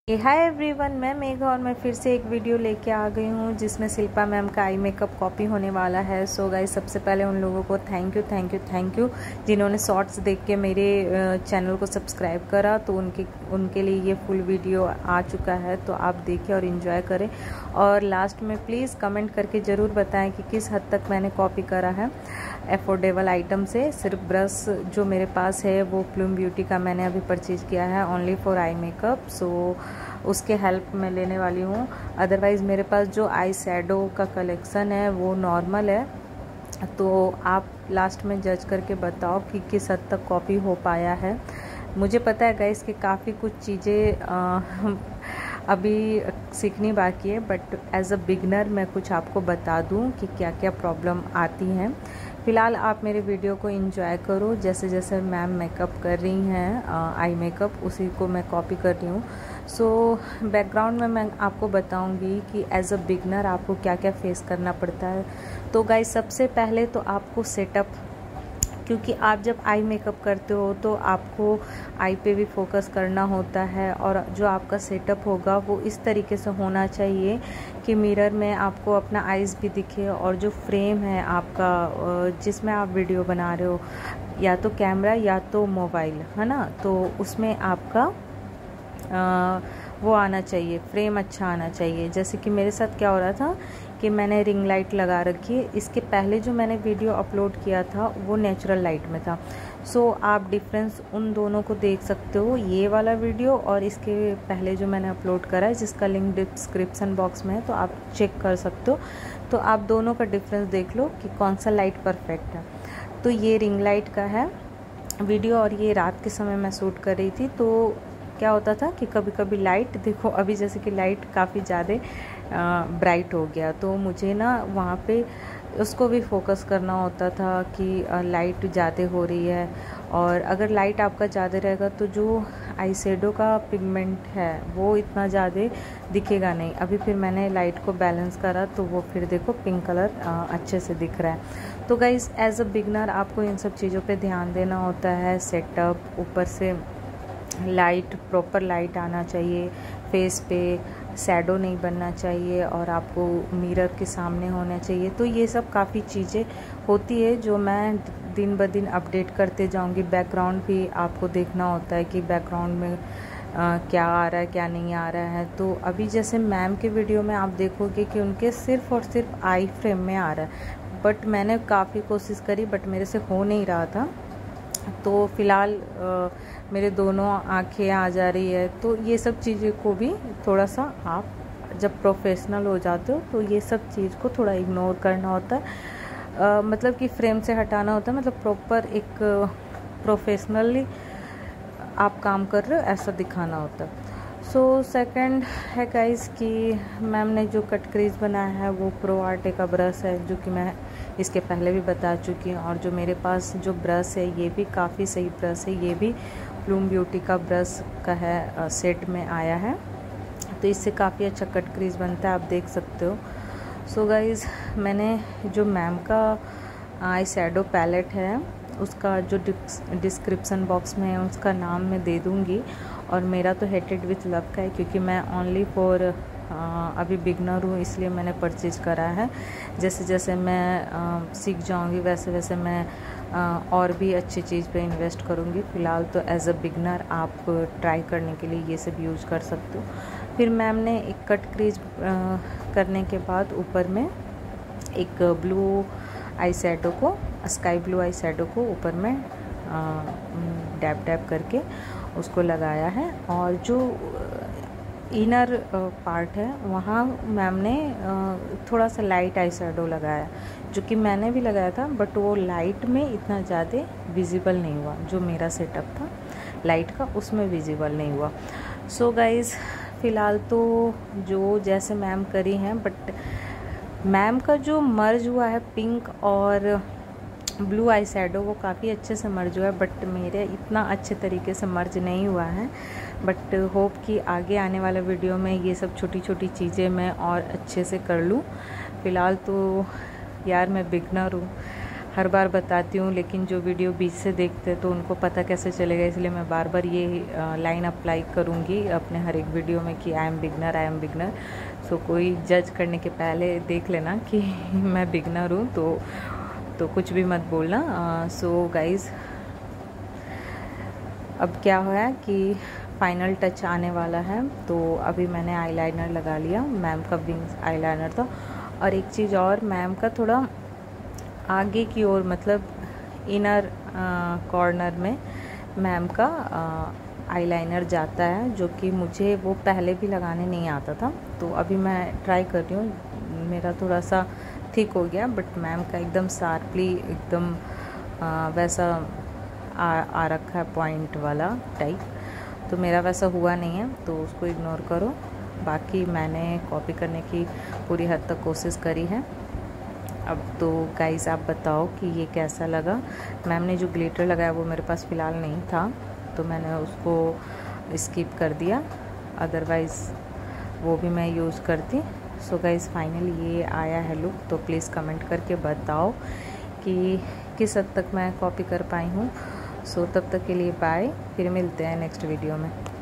Hi everyone, मैं मेघा और मैं फिर से एक वीडियो लेके आ गई हूँ जिसमें शिल्पा मैम का आई मेकअप कॉपी होने वाला है। सो गाइस, सबसे पहले उन लोगों को थैंक यू जिन्होंने शॉर्ट्स देख के मेरे चैनल को सब्सक्राइब करा। तो उनके लिए ये फुल वीडियो आ चुका है, तो आप देखें और इन्जॉय करें। और लास्ट में प्लीज़ कमेंट करके ज़रूर बताएं कि किस हद तक मैंने कॉपी करा है अफोर्डेबल आइटम से। सिर्फ ब्रश जो मेरे पास है वो प्लूम ब्यूटी का मैंने अभी परचेज़ किया है only for eye makeup. So उसके हेल्प मैं लेने वाली हूँ। अदरवाइज़ मेरे पास जो आई शैडो का कलेक्शन है वो नॉर्मल है। तो आप लास्ट में जज करके बताओ कि किस हद तक कॉपी हो पाया है। मुझे पता है गाइस कि काफ़ी कुछ चीज़ें अभी सीखनी बाकी है, बट एज अ बिगनर मैं कुछ आपको बता दूं कि क्या क्या प्रॉब्लम आती हैं। फ़िलहाल आप मेरे वीडियो को एंजॉय करो। जैसे जैसे मैम मेकअप कर रही हैं आई मेकअप, उसी को मैं कॉपी कर रही हूँ। सो बैकग्राउंड में मैं आपको बताऊंगी कि एज अ बिगनर आपको क्या क्या फेस करना पड़ता है। तो गाइस, सबसे पहले तो आपको सेटअप, क्योंकि आप जब आई मेकअप करते हो तो आपको आई पे भी फोकस करना होता है, और जो आपका सेटअप होगा वो इस तरीके से होना चाहिए कि मिरर में आपको अपना आईज भी दिखे, और जो फ्रेम है आपका जिसमें आप वीडियो बना रहे हो, या तो कैमरा या तो मोबाइल, है ना, तो उसमें आपका वो आना चाहिए, फ्रेम अच्छा आना चाहिए। जैसे कि मेरे साथ क्या हो रहा था कि मैंने रिंग लाइट लगा रखी है। इसके पहले जो मैंने वीडियो अपलोड किया था वो नेचुरल लाइट में था। सो आप डिफरेंस उन दोनों को देख सकते हो, ये वाला वीडियो और इसके पहले जो मैंने अपलोड करा है, जिसका लिंक डिस्क्रिप्शन बॉक्स में है, तो आप चेक कर सकते हो। तो आप दोनों का डिफरेंस देख लो कि कौन सा लाइट परफेक्ट है। तो ये रिंग लाइट का है वीडियो, और ये रात के समय मैं शूट कर रही थी। तो क्या होता था कि कभी कभी लाइट, देखो अभी जैसे कि लाइट काफ़ी ज़्यादा ब्राइट हो गया, तो मुझे ना वहाँ पे उसको भी फोकस करना होता था कि लाइट ज़्यादा हो रही है। और अगर लाइट आपका ज़्यादा रहेगा तो जो आई शेडो का पिगमेंट है वो इतना ज़्यादा दिखेगा नहीं। अभी फिर मैंने लाइट को बैलेंस करा तो वो फिर देखो पिंक कलर अच्छे से दिख रहा है। तो गाइस, एज अ बिगनर आपको इन सब चीज़ों पे ध्यान देना होता है। सेटअप, ऊपर से लाइट, प्रॉपर लाइट आना चाहिए, फेस पे शैडो नहीं बनना चाहिए, और आपको मिरर के सामने होना चाहिए। तो ये सब काफ़ी चीज़ें होती है जो मैं दिन ब दिन अपडेट करते जाऊंगी। बैकग्राउंड भी आपको देखना होता है कि बैकग्राउंड में क्या आ रहा है, क्या नहीं आ रहा है। तो अभी जैसे मैम के वीडियो में आप देखोगे कि उनके सिर्फ और सिर्फ आई फ्रेम में आ रहा है, बट मैंने काफ़ी कोशिश करी, बट मेरे से हो नहीं रहा था। तो फ़िलहाल मेरे दोनों आंखें आ जा रही है। तो ये सब चीज़ें को भी थोड़ा सा, आप जब प्रोफेशनल हो जाते हो तो ये सब चीज़ को थोड़ा इग्नोर करना होता है। मतलब कि फ्रेम से हटाना होता है, मतलब प्रॉपर एक प्रोफेशनली आप काम कर रहे हो ऐसा दिखाना होता है। सो सेकंड है गाइस कि मैम ने जो कट क्रीज बनाया है वो प्रो आर्टे का ब्रश है, जो कि मैं इसके पहले भी बता चुकी हूँ। और जो मेरे पास जो ब्रश है ये भी काफ़ी सही ब्रश है, ये भी प्लूम ब्यूटी का ब्रश का है, सेट में आया है। तो इससे काफ़ी अच्छा कट क्रीज बनता है, आप देख सकते हो। सो गाइस, मैंने जो मैम का आई शैडो पैलेट है उसका जो डिस्क्रिप्शन बॉक्स में है उसका नाम मैं दे दूँगी। और मेरा तो हेटेड विथ लव का है, क्योंकि मैं ओनली फॉर अभी बिगनर हूँ, इसलिए मैंने परचेज करा है। जैसे जैसे मैं सीख जाऊँगी वैसे वैसे मैं और भी अच्छी चीज़ पे इन्वेस्ट करूँगी। फ़िलहाल तो एज अ बिगनर आप ट्राई करने के लिए ये सब यूज़ कर सकते हो। फिर मैम ने एक कट क्रीज करने के बाद ऊपर में एक ब्लू आई शैडो को, स्काई ब्लू आई शैडो को ऊपर में डैब डैब करके उसको लगाया है। और जो इनर पार्ट है वहाँ मैम ने थोड़ा सा लाइट आई शैडो लगाया, जो कि मैंने भी लगाया था, बट वो लाइट में इतना ज़्यादा विजिबल नहीं हुआ। जो मेरा सेटअप था लाइट का उसमें विजिबल नहीं हुआ। सो गाइज़, फ़िलहाल तो जो जैसे मैम करी हैं, बट मैम का जो मर्ज हुआ है पिंक और ब्लू आई शैडो वो काफ़ी अच्छे से मर्ज हुआ है, बट मेरे इतना अच्छे तरीके से मर्ज नहीं हुआ है। बट होप कि आगे आने वाला वीडियो में ये सब छोटी छोटी चीज़ें मैं और अच्छे से कर लूँ। फ़िलहाल तो यार मैं बिगनर हूँ, हर बार बताती हूँ, लेकिन जो वीडियो बीच से देखते हैं तो उनको पता कैसे चलेगा, इसलिए मैं बार बार ये लाइन अप्लाई करूँगी अपने हर एक वीडियो में कि आई एम बिगनर। सो कोई जज करने के पहले देख लेना कि मैं बिगनर हूँ, तो कुछ भी मत बोलना। सो गाइज़, अब क्या हुआ कि फाइनल टच आने वाला है। तो अभी मैंने आईलाइनर लगा लिया, मैम का विंग्स आईलाइनर था। और एक चीज़ और, मैम का थोड़ा आगे की ओर, मतलब इनर कॉर्नर में मैम का आईलाइनर जाता है, जो कि मुझे वो पहले भी लगाने नहीं आता था। तो अभी मैं ट्राई कर रही हूँ, मेरा थोड़ा सा थिक हो गया, बट मैम का एकदम शार्पली एकदम वैसा आ रखा है, पॉइंट वाला टाइप। तो मेरा वैसा हुआ नहीं है, तो उसको इग्नोर करो। बाकी मैंने कॉपी करने की पूरी हद तक कोशिश करी है। अब तो गाइस आप बताओ कि ये कैसा लगा। मैम ने जो ग्लिटर लगाया वो मेरे पास फ़िलहाल नहीं था, तो मैंने उसको स्किप कर दिया, अदरवाइज़ वो भी मैं यूज़ करती। सो गाइस, फाइनली ये आया है लुक। तो प्लीज़ कमेंट करके बताओ कि किस हद तक मैं कॉपी कर पाई हूँ। सो तब तक के लिए बाय, फिर मिलते हैं नेक्स्ट वीडियो में।